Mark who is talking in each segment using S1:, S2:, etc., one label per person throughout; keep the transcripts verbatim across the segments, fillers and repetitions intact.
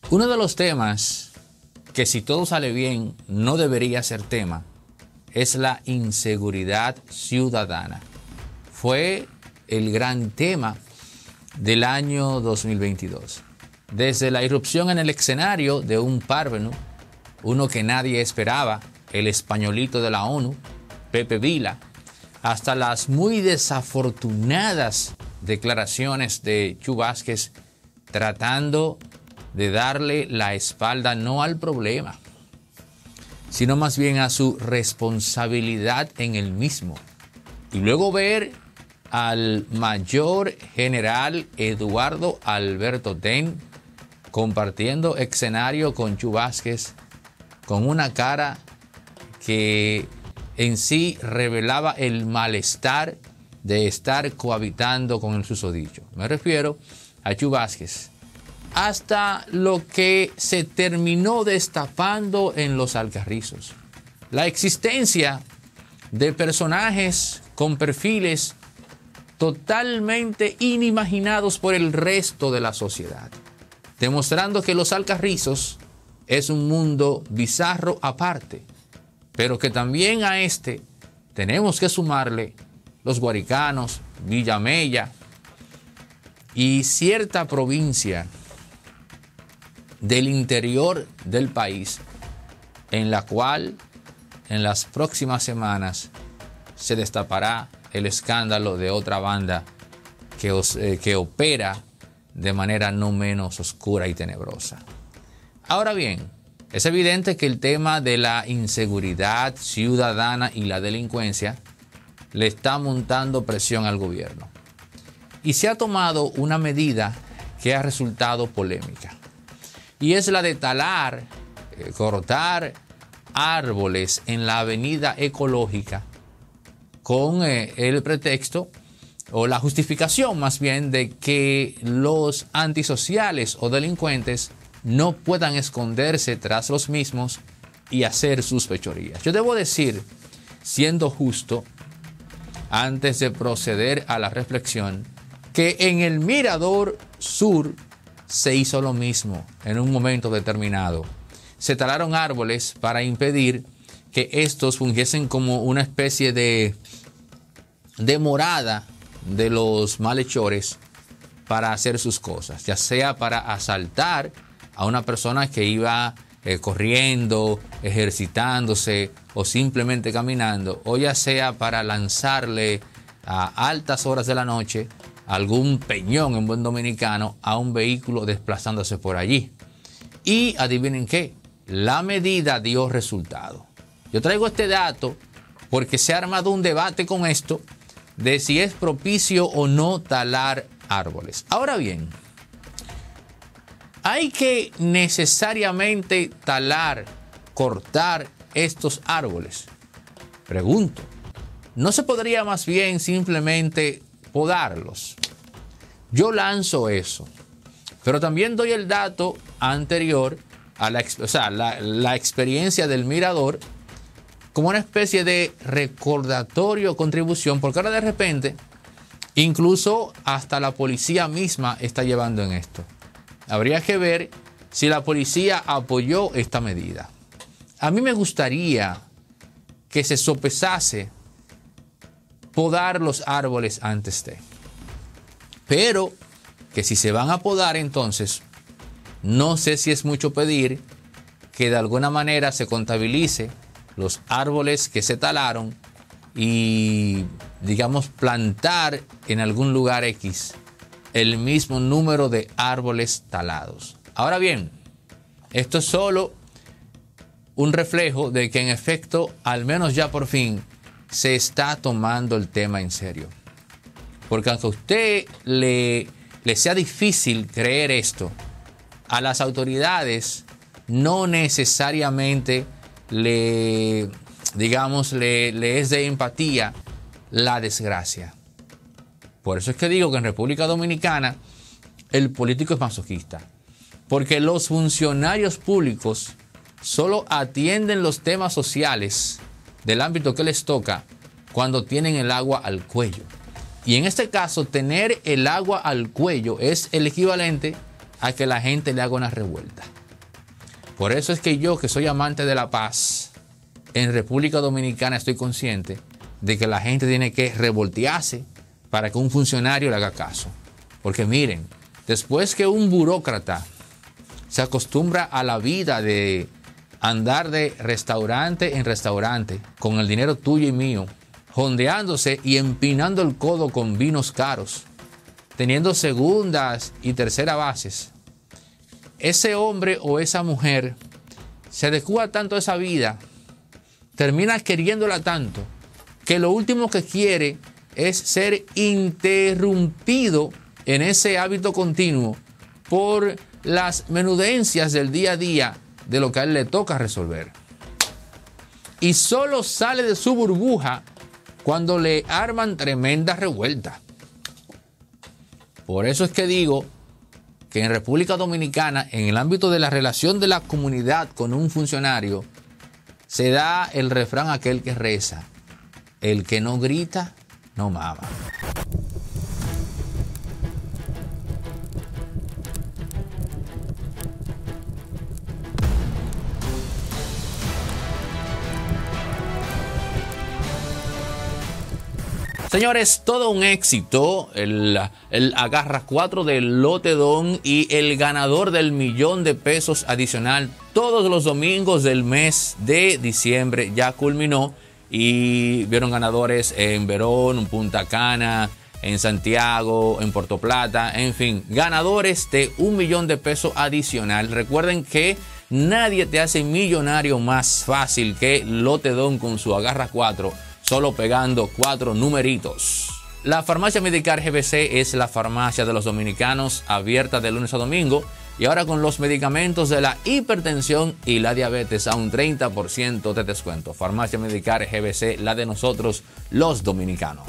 S1: Uno de los temas que, si todo sale bien, no debería ser tema, es la inseguridad ciudadana. Fue el gran tema del año dos mil veintidós. Desde la irrupción en el escenario de un Parvenu, uno que nadie esperaba, el españolito de la ONU, Pepe Vila, hasta las muy desafortunadas declaraciones de Chu Vázquez tratando de darle la espalda no al problema, sino más bien a su responsabilidad en el mismo. Y luego ver al mayor general Eduardo Alberto Ten compartiendo escenario con Chu Vázquez con una cara que en sí revelaba el malestar de estar cohabitando con el susodicho. Me refiero a Chu Vázquez. Hasta lo que se terminó destapando en los Alcarrizos. La existencia de personajes con perfiles totalmente inimaginados por el resto de la sociedad, demostrando que los Alcarrizos es un mundo bizarro aparte, pero que también a este tenemos que sumarle los Guaricanos, Villamella y cierta provincia del interior del país, en la cual en las próximas semanas se destapará el escándalo de otra banda que, os, eh, que opera de manera no menos oscura y tenebrosa. Ahora bien, es evidente que el tema de la inseguridad ciudadana y la delincuencia le está montando presión al gobierno. Y se ha tomado una medida que ha resultado polémica. Y es la de talar, eh, cortar árboles en la avenida ecológica con eh, el pretexto o la justificación más bien de que los antisociales o delincuentes no puedan esconderse tras los mismos y hacer sus fechorías. Yo debo decir, siendo justo, antes de proceder a la reflexión, que en el Mirador Sur se hizo lo mismo en un momento determinado. Se talaron árboles para impedir que estos fungiesen como una especie de, de morada de los malhechores para hacer sus cosas, ya sea para asaltar a una persona que iba eh, corriendo, ejercitándose o simplemente caminando, o ya sea para lanzarle a altas horas de la noche algún peñón en buen dominicano a un vehículo desplazándose por allí. Y adivinen qué, la medida dio resultado. Yo traigo este dato porque se ha armado un debate con esto de si es propicio o no talar árboles. Ahora bien, ¿hay que necesariamente talar, cortar estos árboles? Pregunto, ¿no se podría más bien simplemente podarlos? Yo lanzo eso, pero también doy el dato anterior a la, o sea, la, la experiencia del Mirador como una especie de recordatorio, contribución, porque ahora de repente incluso hasta la policía misma está llevando en esto. Habría que ver si la policía apoyó esta medida. A mí me gustaría que se sopesase podar los árboles antes de. Pero que si se van a podar, entonces, no sé si es mucho pedir que de alguna manera se contabilice los árboles que se talaron y, digamos, plantar en algún lugar X el mismo número de árboles talados. Ahora bien, esto es solo un reflejo de que en efecto, al menos ya por fin, se está tomando el tema en serio. Porque aunque a usted le, le sea difícil creer esto, a las autoridades no necesariamente le, digamos, le, le es de empatía la desgracia. Por eso es que digo que en República Dominicana el político es masoquista. Porque los funcionarios públicos solo atienden los temas sociales del ámbito que les toca cuando tienen el agua al cuello. Y en este caso, tener el agua al cuello es el equivalente a que la gente le haga una revuelta. Por eso es que yo, que soy amante de la paz, en República Dominicana estoy consciente de que la gente tiene que revoltearse para que un funcionario le haga caso. Porque miren, después que un burócrata se acostumbra a la vida de andar de restaurante en restaurante con el dinero tuyo y mío, jondeándose y empinando el codo con vinos caros, teniendo segundas y terceras bases, ese hombre o esa mujer se adecua tanto a esa vida, termina queriéndola tanto, que lo último que quiere es ser interrumpido en ese hábito continuo por las menudencias del día a día de lo que a él le toca resolver. Y solo sale de su burbuja cuando le arman tremenda revuelta. Por eso es que digo que en República Dominicana, en el ámbito de la relación de la comunidad con un funcionario, se da el refrán aquel que reza: el que no grita, no mama. Señores, todo un éxito, el, el Agarra cuatro del Lotedón y el ganador del millón de pesos adicional todos los domingos del mes de diciembre ya culminó y vieron ganadores en Verón, en Punta Cana, en Santiago, en Puerto Plata, en fin, ganadores de un millón de pesos adicional. Recuerden que nadie te hace millonario más fácil que Lotedón con su Agarra cuatro. Solo pegando cuatro numeritos. La farmacia Medicar G B C es la farmacia de los dominicanos, abierta de lunes a domingo, y ahora con los medicamentos de la hipertensión y la diabetes a un treinta por ciento de descuento. Farmacia Medicar G B C, la de nosotros los dominicanos.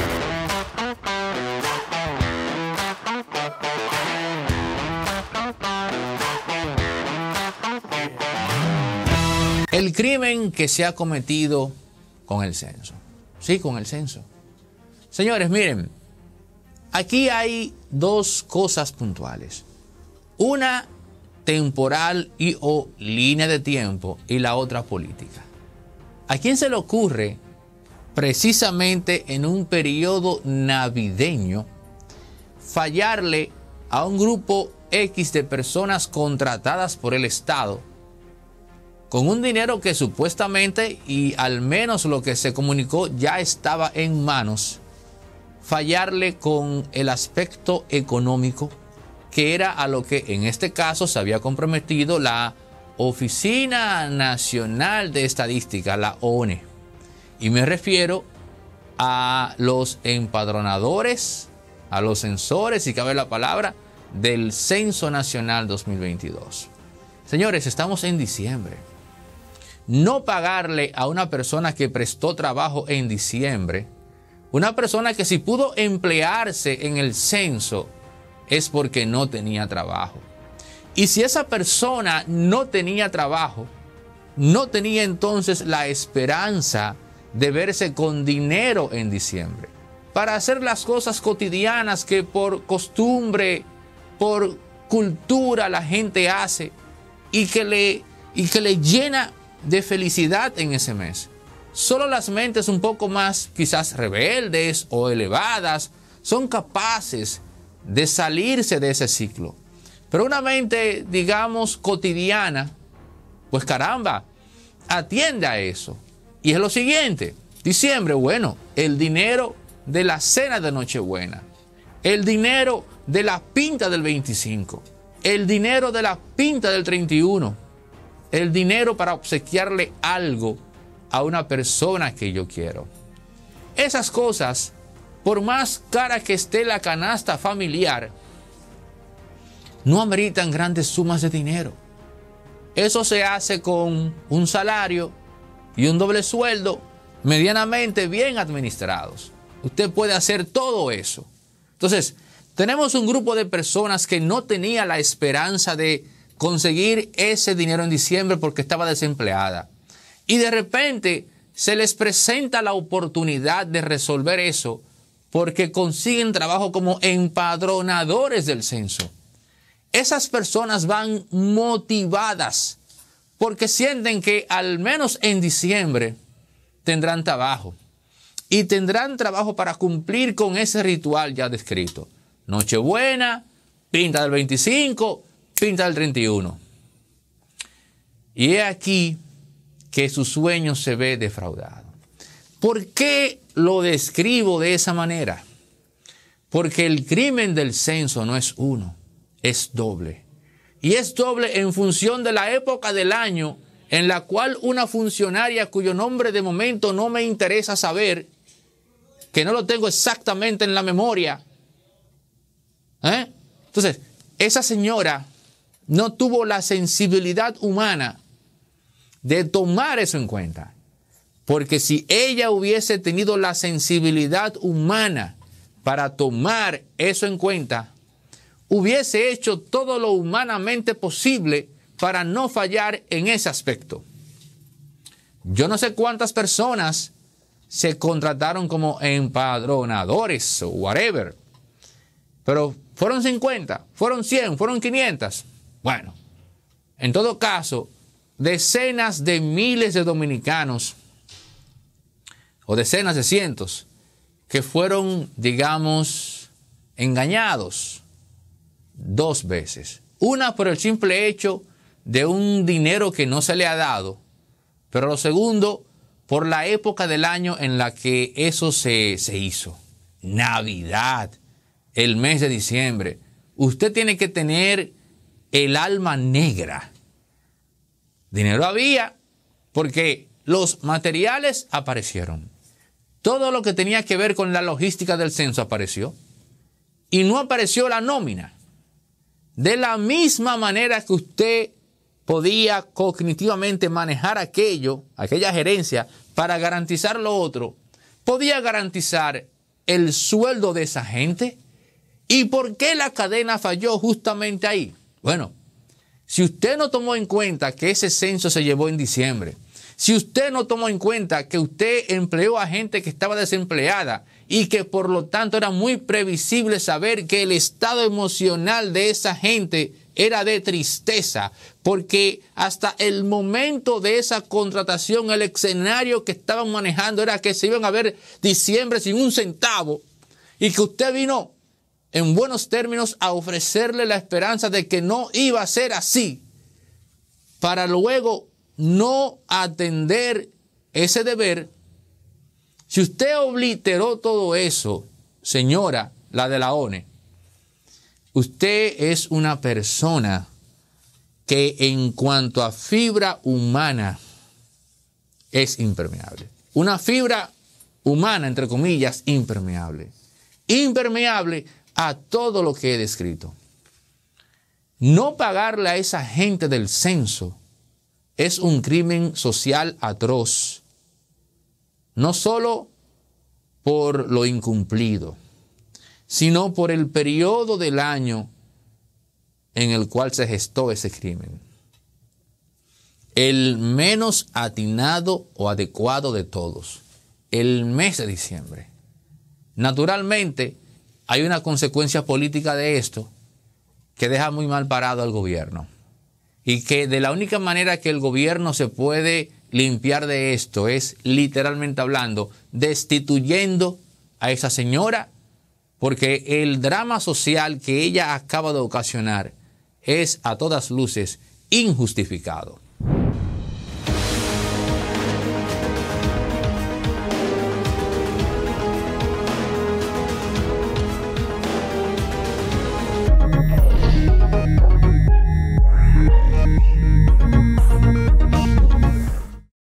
S1: El crimen que se ha cometido con el censo. Sí, con el censo. Señores, miren, aquí hay dos cosas puntuales. Una temporal y o línea de tiempo y la otra política. ¿A quién se le ocurre precisamente en un periodo navideño fallarle a un grupo X de personas contratadas por el Estado con un dinero que supuestamente, y al menos lo que se comunicó, ya estaba en manos, fallarle con el aspecto económico, que era a lo que en este caso se había comprometido la Oficina Nacional de Estadística, la O N E? Y me refiero a los empadronadores, a los censores, si cabe la palabra, del Censo Nacional dos mil veintidós. Señores, estamos en diciembre. No pagarle a una persona que prestó trabajo en diciembre, una persona que si pudo emplearse en el censo, es porque no tenía trabajo. Y si esa persona no tenía trabajo, no tenía entonces la esperanza de verse con dinero en diciembre para hacer las cosas cotidianas que por costumbre, por cultura la gente hace y que le, y que le llena de felicidad en ese mes. Solo las mentes un poco más quizás rebeldes o elevadas son capaces de salirse de ese ciclo. Pero una mente, digamos, cotidiana, pues caramba, atiende a eso. Y es lo siguiente: diciembre, bueno, el dinero de la cena de Nochebuena, el dinero de la pinta del veinticinco, el dinero de la pinta del treinta y uno, el dinero para obsequiarle algo a una persona que yo quiero. Esas cosas, por más cara que esté la canasta familiar, no ameritan grandes sumas de dinero. Eso se hace con un salario y un doble sueldo medianamente bien administrados. Usted puede hacer todo eso. Entonces, tenemos un grupo de personas que no tenía la esperanza de conseguir ese dinero en diciembre porque estaba desempleada. Y de repente se les presenta la oportunidad de resolver eso porque consiguen trabajo como empadronadores del censo. Esas personas van motivadas porque sienten que al menos en diciembre tendrán trabajo. Y tendrán trabajo para cumplir con ese ritual ya descrito. Nochebuena, pinta del veinticinco, pinta del treinta y uno. Y he aquí que su sueño se ve defraudado. ¿Por qué lo describo de esa manera? Porque el crimen del censo no es uno, es doble. Y es doble en función de la época del año en la cual una funcionaria cuyo nombre de momento no me interesa saber, que no lo tengo exactamente en la memoria. ¿Eh? Entonces, esa señora no tuvo la sensibilidad humana de tomar eso en cuenta. Porque si ella hubiese tenido la sensibilidad humana para tomar eso en cuenta, hubiese hecho todo lo humanamente posible para no fallar en ese aspecto. Yo no sé cuántas personas se contrataron como empadronadores o whatever, pero fueron cincuenta, fueron cien, fueron quinientas. Bueno, en todo caso, decenas de miles de dominicanos o decenas de cientos que fueron, digamos, engañados dos veces. Una por el simple hecho de un dinero que no se le ha dado, pero lo segundo, por la época del año en la que eso se, se hizo. Navidad, el mes de diciembre. Usted tiene que tener el alma negra. Dinero había porque los materiales aparecieron. Todo lo que tenía que ver con la logística del censo apareció. Y no apareció la nómina. De la misma manera que usted podía cognitivamente manejar aquello, aquella gerencia, para garantizar lo otro, podía garantizar el sueldo de esa gente. ¿Y por qué la cadena falló justamente ahí? Bueno, si usted no tomó en cuenta que ese censo se llevó en diciembre, si usted no tomó en cuenta que usted empleó a gente que estaba desempleada y que por lo tanto era muy previsible saber que el estado emocional de esa gente era de tristeza, porque hasta el momento de esa contratación, el escenario que estaban manejando era que se iban a ver diciembre sin un centavo, y que usted vino en buenos términos a ofrecerle la esperanza de que no iba a ser así, para luego no atender ese deber. Si usted obliteró todo eso, señora, la de la O N E, usted es una persona que en cuanto a fibra humana es impermeable. Una fibra humana, entre comillas, impermeable. Impermeable a todo lo que he descrito. No pagarle a esa gente del censo es un crimen social atroz. No solo por lo incumplido, sino por el periodo del año en el cual se gestó ese crimen. El menos atinado o adecuado de todos, el mes de diciembre. Naturalmente, hay una consecuencia política de esto que deja muy mal parado al gobierno. Y que de la única manera que el gobierno se puede limpiar de esto es, literalmente hablando, destituyendo a esa señora, porque el drama social que ella acaba de ocasionar es a todas luces injustificado.